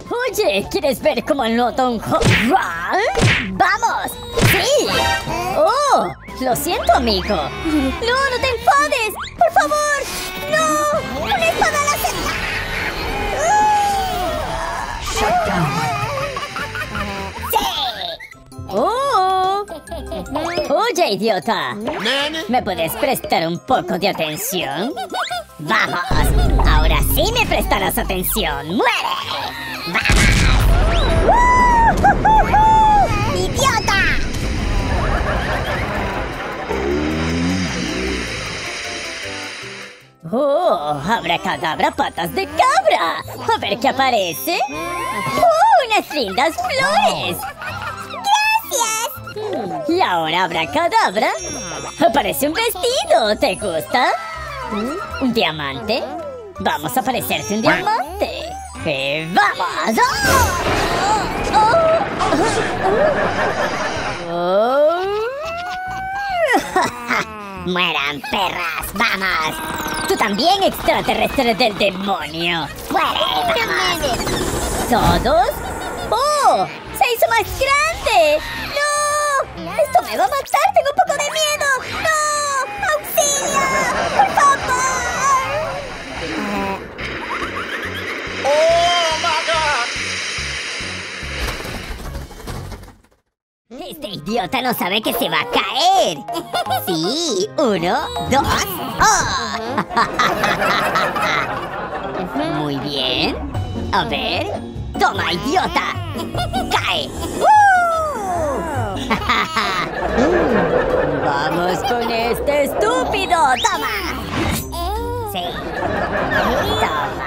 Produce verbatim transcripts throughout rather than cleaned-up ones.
Oye, ¿quieres ver cómo anoto un home run? ¡Vamos! ¡Sí! ¡Oh! Lo siento, amigo. ¡No, no te enfades! ¡Por favor! ¡No! ¡Una espada láser! ¡Sí! ¡Oh! Oye, idiota. ¿Me puedes prestar un poco de atención? ¡Vamos! ¡Ahora sí me prestarás atención! ¡Muere! ¡Vamos! ¡Uh! ¡Idiota! ¡Oh! ¡Abracadabra, patas de cabra! A ver qué aparece. ¡Oh! ¡Unas lindas flores! ¡Gracias! Y ahora, abracadabra, aparece un vestido. ¿Te gusta? ¿Un diamante? Vamos a parecerte un diamante. ¡Y vamos! ¡Oh! ¡Oh! ¡Oh! ¡Mueran, perras! ¡Vamos! ¡Tú también, extraterrestre del demonio! ¡Muere! ¡Vamos! ¿Todos? ¡Oh! ¡Se hizo más grande! ¡No! ¡Esto me va a matar! ¡Tengo un poco de miedo! ¡No! ¡Auxilio! ¡Por favor! ¡Oh, my God! Este idiota no sabe que se va a caer. Sí, uno, dos, ¡oh! Muy bien. A ver. Toma, idiota. Cae. ¡Uh! Vamos con este estúpido. Toma. Sí. Toma.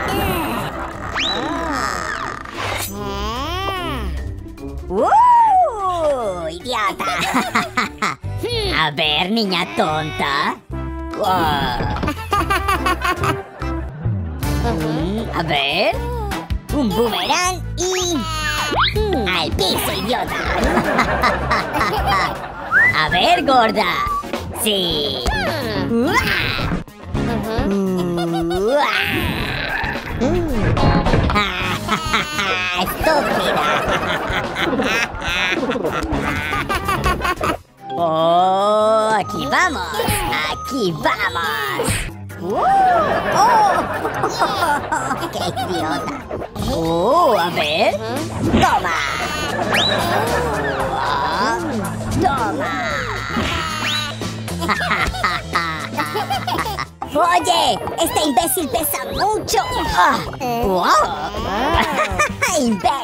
¡Uh! ¡Idiota! A ver, niña tonta. Wow. Mm, a ver. Un boomerang y... ¡al piso, idiota! A ver, gorda. Sí. ¡Uah! ¡Uah! ¡Estúpida! ¡Oh! ¡Aquí vamos! ¡Aquí vamos! ¡Uh! ¡Oh! ¡Qué idiota! ¡Oh! A ver. ¡Toma! Oh, ¡toma! ¡Oye! ¡Este imbécil pesa mucho! ¡Oh! ¡Wow! ¡Imbécil!